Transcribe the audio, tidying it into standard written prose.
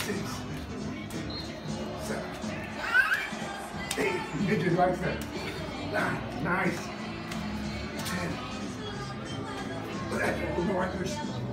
6, 7, 8. You did your right foot. 9. Nice. 10. Put that over markers.